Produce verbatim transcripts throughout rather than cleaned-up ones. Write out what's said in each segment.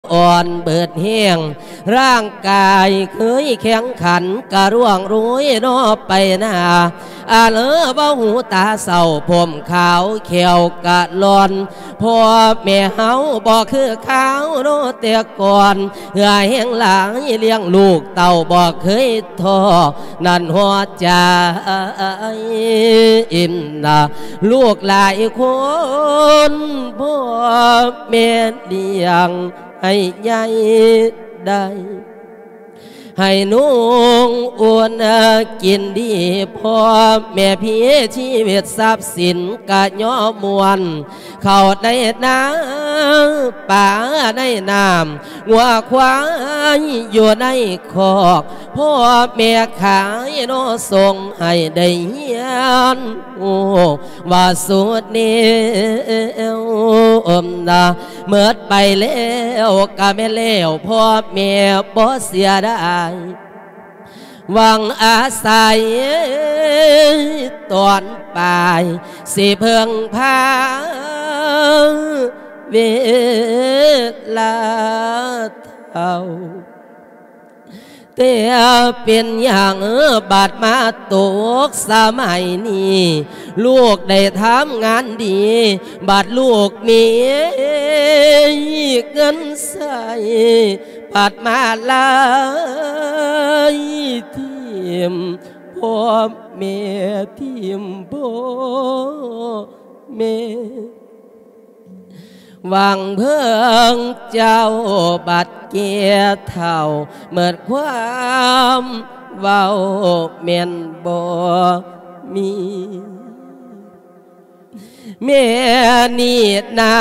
อ่อนเบิดเฮียงร่างกายเคยแข็งขันกะร่วงรุ่ยนอไปหน้าอาเลอเบ้าหูตาเศร้าผมขาวเขียวกะลอนพ่อแม่เฮาบอกคือขาวโนเตียก่อนเหื่อแห้งหลังเลี้ยงลูกเต่าบอกเคยท้อนั่นหัวใจอิ่มนะลูกหลายคนพ่อแม่เลี้ยงให้ใหญ่ได้ให้นุ่งอ้วนกินดีพ่อแม่พี่ชีวิตทรัพย์สินกะย่อมวนเข้าในน้ำป่าในน้ำงัวควายอยู่ในคอกพ่อแม่ขายโนส่งให้ได้เฮียนโอ้ว่าสุดนี้อมนาเมื่อไปแล้วก็ไม่เลวพ่อแม่บ่เสียได้หวังอาศัยตอนปลายสิเพิ่งพาเวลาเท่าแต่เป็นอย่างบาดมาตกสมัยนี้ลูกได้ทำงานดีบาดลูกมีเงินใส่บาดมาลายทีมพ่อแม่ทีมพ่อแม่หวังเพิ่งเจ้าบัดเกียเท่าเมื่อความเว้าเมียนบ่มีแม่นี่นา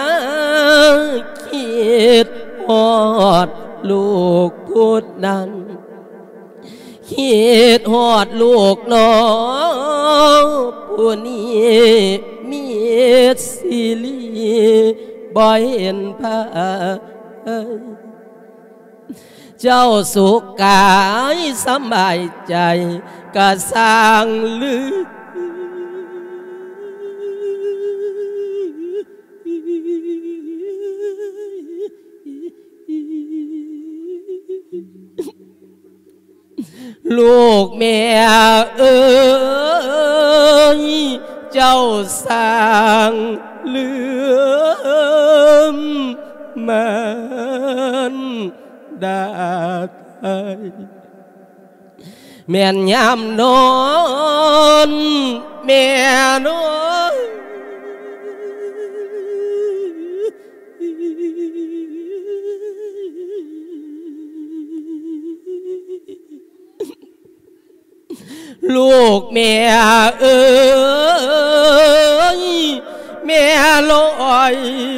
คิดฮอดลูกพูดนั้นคิดฮอดลูกน้องผู้นี้มีสิลีบ่เห็นพาเจ้าสุขกายสบายใจก็สร้างลือลูกแม่เอ้ยเจ้าสร้างลืมมันได้แม่นยามนอนแม่นอนลูกแม่เอ้ยแม่ลอย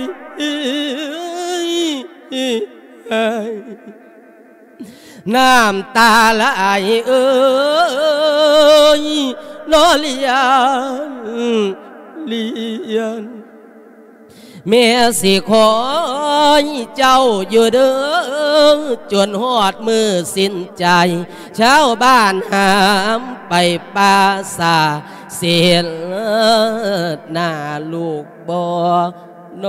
น้ำตาไหลเอ้ยล้อเลียนเลียนแม่สิขอเจ้าอยู่เด้อจนหอดมือสิ้นใจชาวบ้านหามไปป่าสาเสียนหน้าลูกบ่โน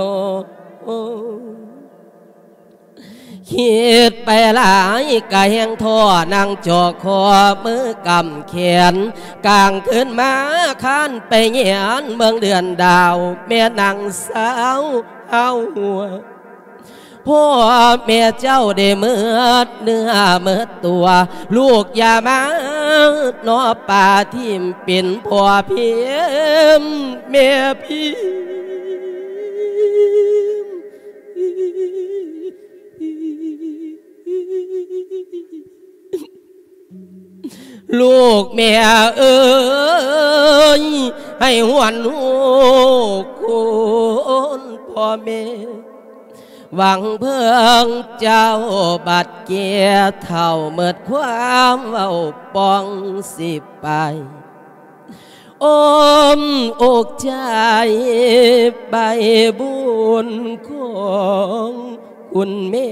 คิดไปหลายกะแหงท่อนั่งจอคอมือกำแขนกลางคืนมาคันไปเหยียนเมืองเดือนดาวแม่นางสาวเอาหัวพ่อแม่เจ้าได้เมื่อเนื้อเมื่อตัวลูกอย่ามาหนอป่าทิมเป็นพ่อเพียมแม่พี่ลูกแม่เอ้ยให้หวนหูคนพ่อแม่หวังเพิ่งเจ้าบัดเกียเท่าเมื่อความเว้าปองสิไปอมอกใจใบบุญของคุณแม่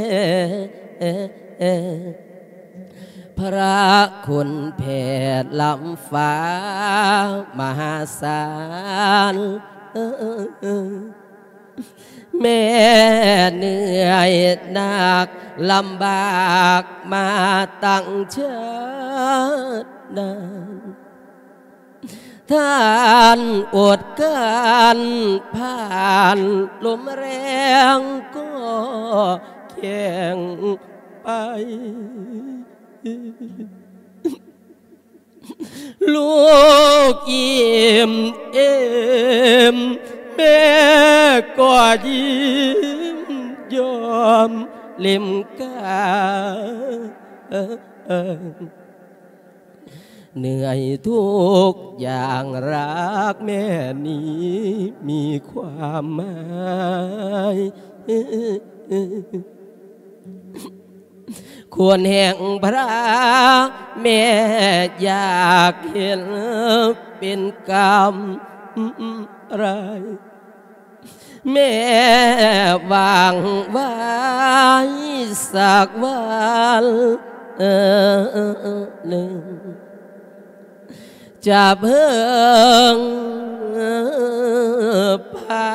พระคุณแผ่ล้ำฟ้ามหาศาลแม่เหนื่อยหนักลำบากมาตั้งชาตินานท่านอดกันผ่านลมแรงก็แข็งไปลูกอิ่มเอ็มแม่ก็ยิ้มยอมเล่มกาเหนื่อยทุกอย่างรักแม่นี้มีความหมายควรแห่งพระแม่อยากเห็นเป็นกรรมไรแม่วางไว้สักวันหนึ่งจะเพิ่งพา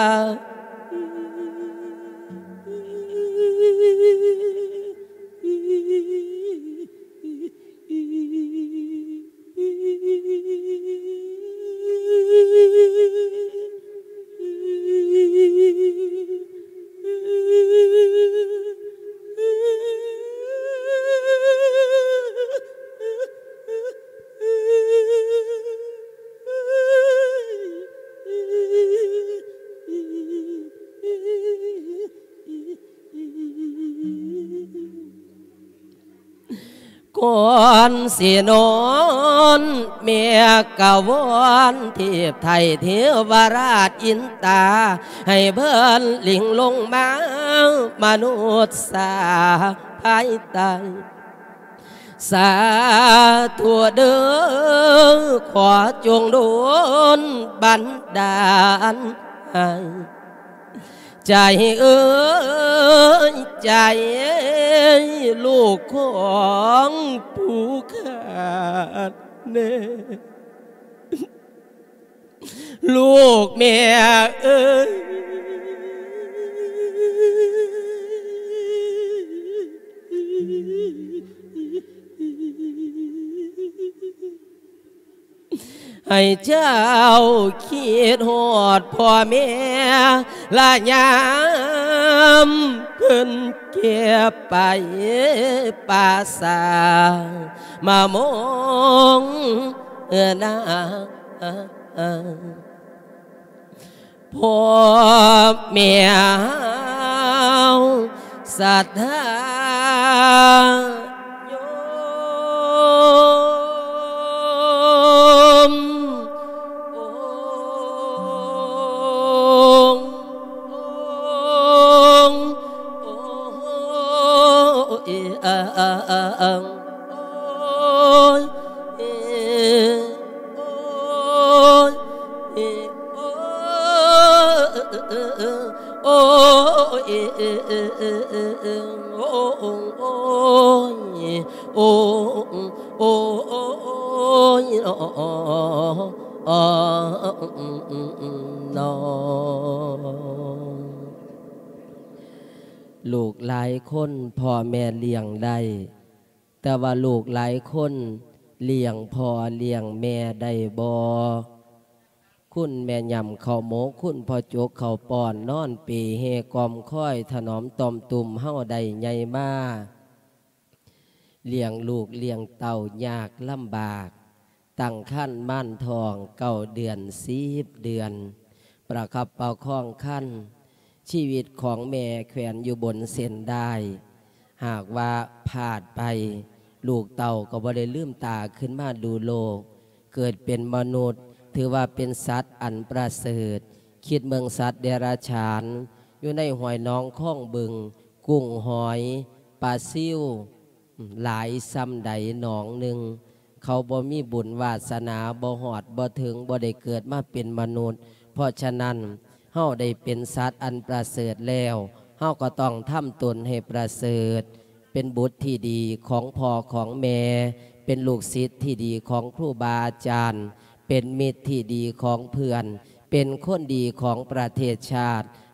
ก่อนสินอนเมียกะวอนเทียบไทยเทวราชอินตาให้เพิ่นลิงลงมามนุษย์สาภายใต้สาธุเด้อขอจงโดนบันดาลให้ใจเอ้ยใจลูกของผู้ขาดเน่ลูกแม่เอ้ยให้เจ้าคิดหอดพ่อแม่ละยามเพิ่นเก็บไปป่าสามามองเออหน้าพ่อแม่ศรัทธาลูกหลายคนพ่อแม่เลี้ยงได้แต่ว่าลูกหลายคนเลี้ยงพ่อเลี้ยงแม่ได้บ่คุณแม่ยำข้าวหมูคุณพ่อจกข้าวป้อนนอนปีเฮกอมค่อยถนอมตอมตุ่มเฮาได้ใหญ่มาเลี้ยงลูกเลี้ยงเต่ายากลำบากตั้งขั้นม่านทองเก้าเดือนสิบเดือนประคับเป่าคล้องขั้นชีวิตของแม่แขวนอยู่บนเส้นได้หากว่าพลาดไปลูกเต่าก็บ่ได้ลืมตาขึ้นมาดูโลกเกิดเป็นมนุษย์ถือว่าเป็นสัตว์อันประเสริฐคิดเมืองสัตว์เดรัจฉานอยู่ในห้วยน้องข้องบึงกุ้งหอยปลาซิ่วหลายซ้ำใดหนองหนึ่งเขาบ่มีบุญวาสนาบ่หอดบ่ถึงบ่ได้เกิดมาเป็นมนุษย์เพราะฉะนั้นเฮาได้เป็นสัตว์อันประเสริฐแล้วเฮาก็ต้องทำตนให้ประเสริฐเป็นบุตรที่ดีของพ่อของแม่เป็นลูกศิษย์ที่ดีของครูบาอาจารย์เป็นมิตรที่ดีของเพื่อนเป็นคนดีของประเทศชาติ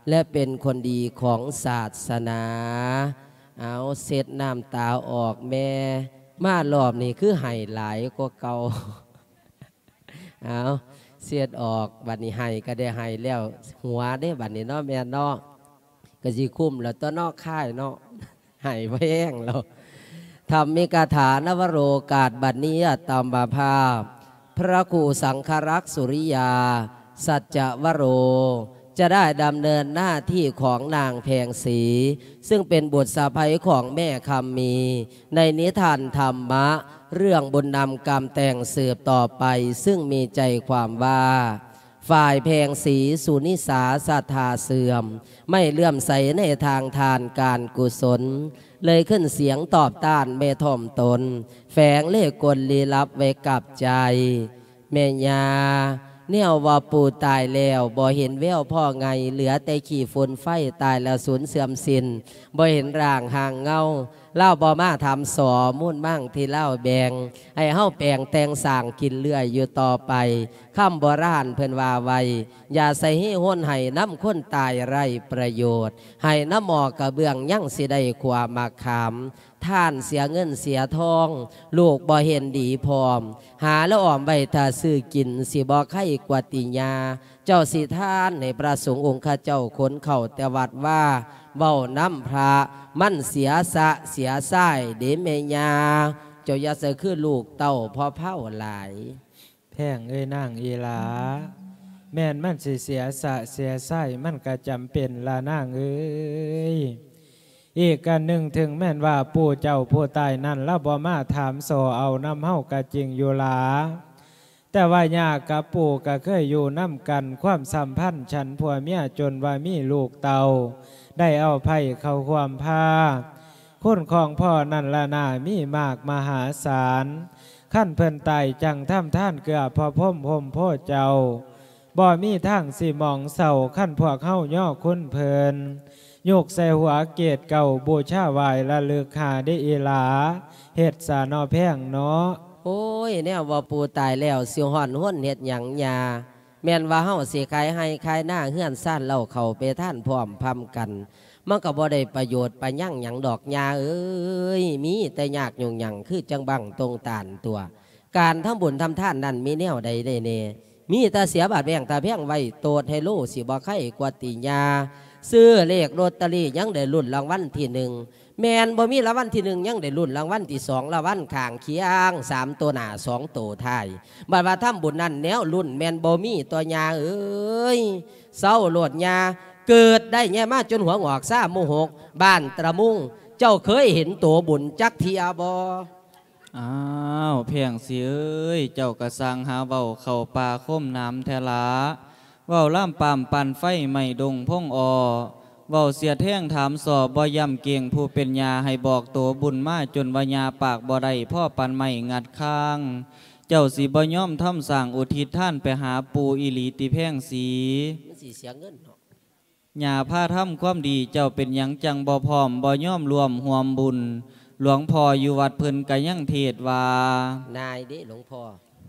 และเป็นคนดีของศาสนาเอาเสร็จน้ำตาออกแม่มารอบนี้คือไห้หลายกว่าเก่าเอาเสียดออกบัดนี้ไห้ก็ได้ไห้แล้วหัวได้บัดนี้เนาะแม่เนาะก็สิคุ้มแล้วตัวนอกค่ายเนาะไห้แพงแล้วทำมีคาถานวโรกาสบัดนี้ตามบาภาพพระครูสังฆรักษ์สุริยาสัจจวโรจะได้ดำเนินหน้าที่ของนางแพงศรีซึ่งเป็นบุตรสะใภ้ของแม่คำมีในนิทานธรรมะเรื่องบุญนำกรรมแต่งสืบต่อไปซึ่งมีใจความว่าฝ่ายแพงศรีสุนิสาศรัทธาเสื่อมไม่เลื่อมใสในทางทานการกุศลเลยขึ้นเสียงตอบต้านเมถ่อมตนแฝงเล่ห์กลลี้ลับไว้กับใจแม่ยาเนี่ยว่าปู่ตายแล้วบ่เห็นแววพ่อไงเหลือแต่ขี่ฝุ่นไฟตายแล้วสูญเสื่อมสิ้นบ่เห็นร่างห่างเงาเล่าบ่มาทำสอมุ่นมั่งที่เล่าแบงให้เฮาแปลงแต่งสร้างกินเลื่อยอยู่ต่อไปคำโบราณเพิ่นว่าไว้อย่าใส่ให้ห้นให้น้ำคนตายไรประโยชน์ให้น้ำหมอกระเบื้องยั่งสิได้ความมาขามท่านเสียเงินเสียทองลูกบ่เห็นดีพร้อมหาแล้วอ้อมใบถ้าซื้อกินสิบ่ไข่กว่าติญาเจ้าสิท่านในประสงค์องค์ข้าเจ้าขนเข่าแต่วัดว่าเบ้าน้ำพระมันเสียสะเสียไส้เดเมญาเจ้าอย่าเสือคือลูกเต้าพ่อเผาหลายแพงเอ้ยนางอีหลาแม่นมันสิเสียสะเสียไส้มันก็จำเป็นละนางเอ้ยอีกกันหนึ่งถึงแม่นว่าปู่เจ้าผู้ตายนั่นแล้วบ่มาถามโซเอาน้ำเฮากะจริงอยู่หลาแต่ว่ายากับปู่ก็เคยอยู่น้ำกันความสัมพันธ์ฉันผัวเมียจนว่ามีลูกเต่าได้เอาไผ่เข้าความพาคุณของพ่อนั่นละนามีมากมหาศาลขั้นเพิ่นไตจังท่ำท่านเกลือพอพ่มพมพ่อเจ้าบ่มีทางสิมองเศร้าขั้นพวกเข้าย่อคุ้นเพลินโยกใส่หัวเกตเก่าบูชาวายละลึกหาได้อีหลาเฮ็ดสานอแพงเนาะโอ้ยแนวว่าปูตายแล้วสิห่อนห้นเฮ็ดหยังยาแม่นว่าเฮาสิขายให้ขายหน้าเฮือนซ่านเล่าเข้าไปท่านพร้อมพำกันมันก็บ่ได้ประโยชน์ไปยั่งหยังดอกยาเอ้ยมีแต่ยากยุ่งหยังคือจังบังตรงตานตัวการทำบุญทำท่านนั่นมีแนวใดได้เน่มีแต่เสียบาดแบ่งตาเพียงไว้โตดให้โลสิบ่ไข่กว่าติญาซื้อเลขโรตารี่ยังได้รุ่นรางวัลที่หนึ่งแมนบ่มีรางวัลที่หนึ่งยังได้รุ่นรางวัลที่สองรางวัลข้างเคียงสามตัวหน้าสองตัวท้ายบัดว่าทำบุญนั่นแนวรุ่นแมนบ่มีตัวยาเอ้ยเศร้าโลดยาเกิดได้แง่มาจนหัวงอกซ่าโมหกบ้านตระมุงเจ้าเคยเห็นตัวบุญจักเทียบ่อ้าวเพียงสิเอ้ยเจ้ากระสังหาเว้าเข้าป่าค้มน้ำแทลาเว้าล่ามปามปั่นไฟไม่ดงพงอเว้าเสียแท่งถามสอบบ่ย่ำเกียงผู้เป็นยาให้บอกตัวบุญมาจนวายาปากบ่ได้พ่อปันไม่งัดข้างเจ้าสีบ่ย่อมทำสั่งอุทิศท่านไปหาปูอิลีติแพงสีมันสีเสียเงินเนาะยาผ้าทำความดีเจ้าเป็นยังจังบ่พร้อมบ่ย่อมรวมห่วมบุญหลวงพ่ออยู่วัดเพิ่นกะยังเทศว่านายเด้หลวงพ่อ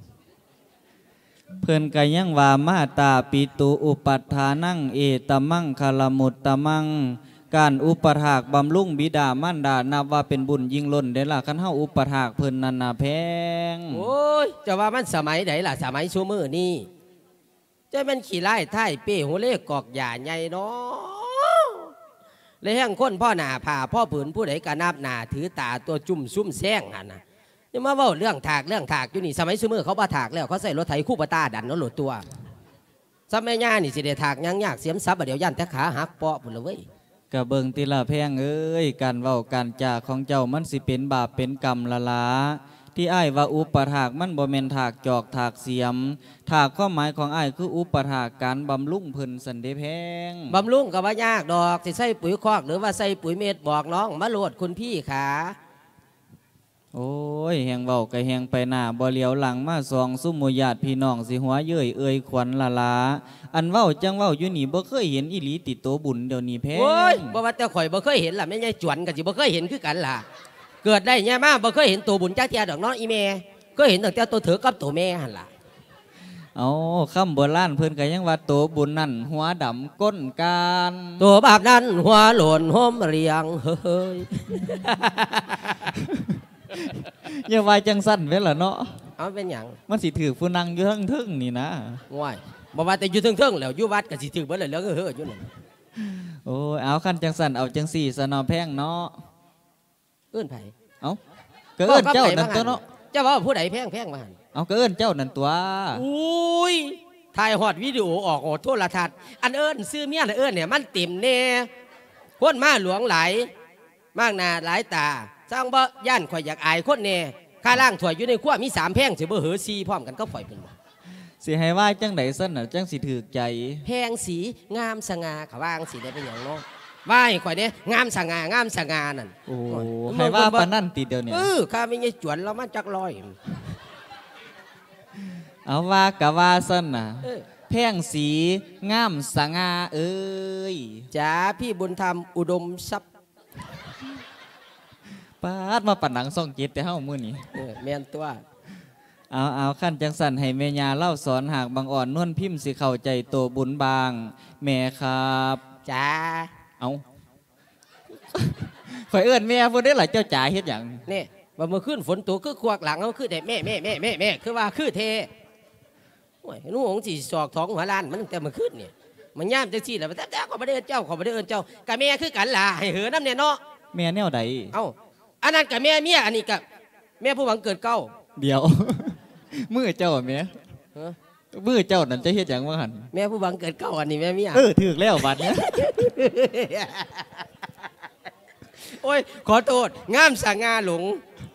เพิ่นกะยังว่ามาตาปิตุอุปัฏฐานังเอตมังคลมุตตมังการอุปถากบำรุงบิดามารดานับว่าเป็นบุญยิ่งล้นได้ล่ะคันเฮาอุปถากเพิ่นนั่นน่ะแพงโอ้ยจะว่ามันสมัยไหนล่ะสมัยชั่วมือนี่จะเป็นขี่ไล่ไทยเป้หัวเล็กกอกหย่าใหญ่เนาะเลยแห้งคนพ่อหนาผ่าพ่อผืนผู้ใดกระนาบหนาถือตาตัวจุ่มซุ่มแซงหันนะนี่มาว่าเรื่องถากเรื่องถากอยู่นี่สมัยชั่วมือเขาบ้าถากแล้วเขาใส่รถไถคู่ปตาดันแล้วหลุดตัวสมัยย่านี่สิเดถากยังยากเสียมซับเดี๋ยวยันแต่ขาหักเปาะหมดเลยเว้ยกะเบิงติละแพงเอ้ยการเว้าการจาของเจ้ามันสิเป็นบาปเป็นกรรมละละที่อ้ายว่าอุปถากมันบ่แม่นถากจอกถากเสียมถากความหมายของอ้ายคืออุปถากการบำรุงเพิ่นสันเดแพงบำรุงก็ว่ายากดอกสิใส่ปุ๋ยคอกหรือว่าใส่ปุ๋ยเม็ดบอกน้องมาโหลดคุณพี่ขาโอ้ยแหงเว้าก็แหงไปหน้าบ่เหลียวหลังมาสองซุ่มหมู่ญาติพี่น้องสิหัวเย้ยเอ่ยขวัญละลาอันเว้าจังเว้าอยู่นี่บ่เคยเห็นอีหลีติดโตบุญเดี๋ยวนี้แพงโอ้ยบ่ว่าแต่ข่อยบ่เคยเห็นล่ะแม่ใหญ่จวนก็สิบ่เคยเห็นคือกันล่ะเกิดได้แง่มากบ่เคยเห็นตัวบุญจักเทียดอกน้องอีเมก็เห็นตั้งแต่ตัวเถือกับตัวแม่หันล่ะเอาคำโบราณเพิ่นก็ยังว่าโตบุญนั่นหัวดำก้นการตัวบาปนั้นหัวหล่นห้มเรียงเฮ้ยอย่าว่าจังสั้นเว้ยล่ะเนาะเอาเป็นอย่างมันสิถือผู้นั่งอยู่ทั้งทึ่งนี่นะง่ายบอกว่าแต่อยู่เทิงๆแล้วอยู่วัดก็สิถือเบิดเลยแล้วก็เฮ้ยอยู่นั่นโอ้ยเอาขั้นจังสั้นเอาจังสี่สนอแพงเนาะเอื้อนไผเอาก็เอิ้นเจ้านั่นตัวเนาะเจ้าว่าผู้ใดแพงแพงมาหันเอาก็เอิ้นเจ้านั่นตัวอุ้ยถ่ายฮอดวิดีโอออกโอโทรทัศน์อันเอิ้นซื้อเมียน่ะเอิ้นเนี่ยมันเต็มแน่คนมาหลวงไหลมากหน้าหลายตาสร้างบ่ย่านข่อยอยากอายคนแน่ค่าล่างถวยอยู่ในครัวมีสามแพงสิบ่เหอซีพร้อมกันก็ข่อยเป็นบ่สิให้ว่าจังไดซั่นน่ะจังสิถือใจแพงสีงามสง่าเขาว่างสีได้เป็นอย่างเนาะว่าให้ข่อยเนี่ยงามสง่างามสง่านั่นโอ้ให้ว่าปานนั่นติเดียวเนี่ยเออข้าไม่ใช่จวนเรามาจักลอยเอาว่ากะว่าซั่นน่ะเออแพงสีงามสง่าเอ้ยจ๋าพี่บุญธรรมอุดมทรัพย์ปาดมาปันหนังซ่องเจ็ดแต่เฮามื้อนี้เออแม่นตัวเอาเอาขั้นจังสันให้แม่ยาเล่าสอนหากบางอ่อนนวลพิมพ์สิเข้าใจโตบุญบางแม่ครับจ๋าเอาข่อยเอื้อนแม่พูดได้หลายเจ้าจ๋าเฮ็ดหยังเนี่ยว่าเมื่อคืนฝนตกคือควักหลังเขาคือแต่แม่แม่แม่แม่แม่คือว่าคือเทโอ้ยนุ่งสีสอกท้องหัวล้านมันแต่เมื่อคืนเนี่ยมันย่ามจังซี่แหละแต่แต่ขอบ่ได้เอิ้นเจ้าขอบ่ได้เอิ้นเจ้ากะแม่คือกันล่ะให้เหอน้ำเนี่ยเนาะแม่แนวใดเอ้าอันนั้นกะแม่เมียอันนี้กะแม่ผู้หวังเกิดเก้าเดี๋ยว มือเจ้าแม่ฮะมือเจ้านั่นจะเฮ็ดหยังว่าหั่นแม่ผู้หวังเกิดเก้าอันนี้แม่เมียเออถูกแล้วบัดเนี้ยโอ้ยขอโทษงามสง่าหลง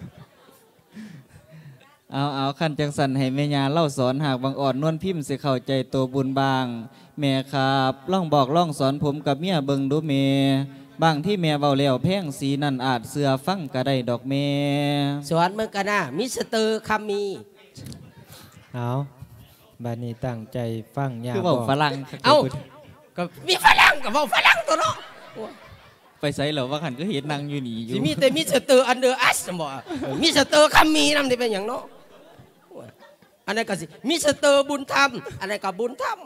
เอาเอาขั้นจังสันให้แม่ยาเล่าสอนหากบางอ่อนนวลพิมพ์สิเข้าใจโตบุญบางแม่ครับล่องบอกล่องสอนผมกับเมียเบิ่งดูแม่บางที่แม่เบาแล้วแพงสีนั่นอาจเสือฟังก็ได้ดอกแม่สวนเมืองกานามิสเตอร์คัมมีเอาบัดนี้ตั้งใจฟังยาคือบเว้าอกฝรั่งเอ้าก็มีฝรั่งกับว่าฝรั่งตัวเนาะไปไสเหรอว่าขันก็เห็นนางอยู่นี่อยู่สิมีแต่มิสเตอร์อันเดอร์อัสบ่มิสเตอร์คัมมีนำได้เป็นอย่างเนาะอันนั้นก็สิมิสเตอร์บุญธรรมอันนั้นก็บุญธรรม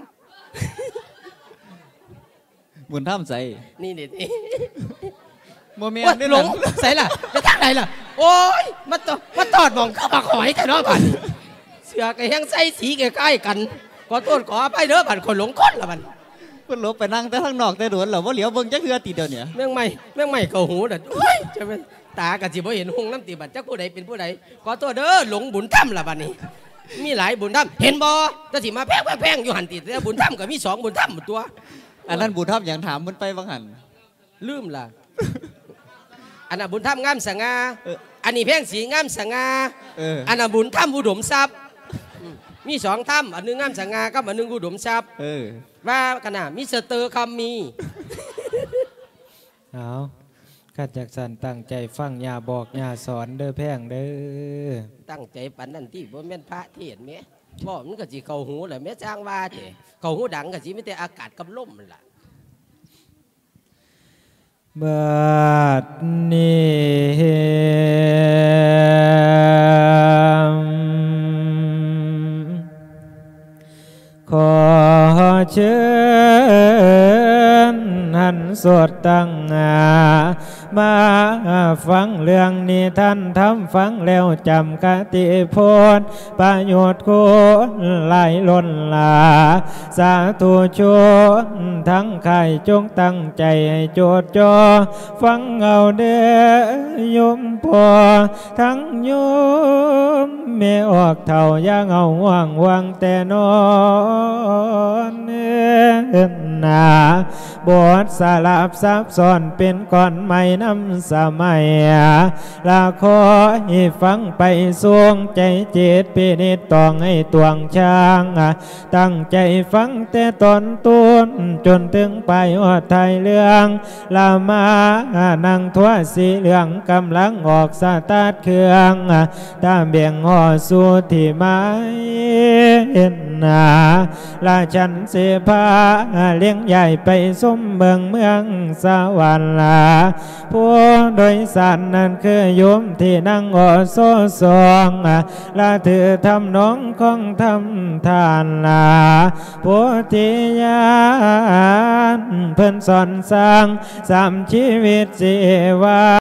บุญท่ามใส่นี่เด็ดโมเมนโอ้ยต์นี่หลงใส่ล่ะไปทางไหนล่ะโอ้ยมาตอมาตอดมองเข้ามาขอยแต่เนาะบัดเสือกับแห้งใส่สีใกล้ๆกันขอโทษขอไปเด้อบัดคนหลงคนละบัดเพิ่นหลบไปนั่งแต่ข้างนอกแต่โดนเหรอว่าเหลียวเบิ่งจักเทือติเดียวเนี่ยแม่งไม่แม่งไม่เกาหูน่ะโอ้ยจะเป็นตากะสิบ่เห็นหงน้ำตีบัดจักผู้ใดเป็นผู้ใดขอโทษเด้อหลงบุญธรรมละบัดนี้ มีหลายบุญธรรมเห็นบ่ก็สิมาแพงแพงอยู่หันติแต่บุญธรรมก็มีสองบุญธรรมตัวอันนั้นบุญท่ามอย่างถามมันไปบางหันลืมล่ะอันนั้นบุญธรรมงามสง่าอันนี้แพงสีงามสง่าเอออันนั้นบุญธรรมอุดมทรัพย์มีสองธรรมอันหนึงงามสง่ากับอันหนึงอุดมทรัพย์เออว่ากันน่ะมิสเตอร์คัมมีเอาข้าจากสันตั้งใจฟังยาบอกยาสอนเด้อแพงเด้อตั้งใจปันนั่นที่บ่แม่นพระเทศน์แม่บ่มันก็สิเข้าหูแหละแม่จ้างว่าเด้เข้าหูดังก็สิมีแต่อากาศกับลมนั่นล่ะบัดนี้ขอเชิญหันสวดตั้งมาฟังเรื่องนี้ท่านทำฟังแล้วจำคติพจน์ประโยชน์คุณไหลล้นหลาสาธุชนทั้งใครจงตั้งใจให้โจดจ่อฟังเอาเด้อโยมพ่อทั้งโยมแม่ออกเท่าย่างเอาว่างวางแต่นอนเอิ้นนาบทสลับซับซ้อนเป็นก่อนใหม่น้ำสมัยละขอให้ฟังไปสวงใจเจตพินิจต้องให้ตวงช่างตั้งใจฟังแต่ตอนต้นจนถึงไปว่าไทยเรื่องละมานั่งทั่วสีเหลืองกำลังออกสตาร์ทเครื่องตามเบี่ยงห่อสู่ที่ไม้เห็นนาละฉันเสพาเลี้ยงใหญ่ไปสมเมืองเมืองสวรรค์พวโดยสันนั้นคือโยมที่นั่งอโซสองละถือทำน้องของทำทานลาโพธิญาณเพิ่นสอนสร้างสามชีวิตสิวา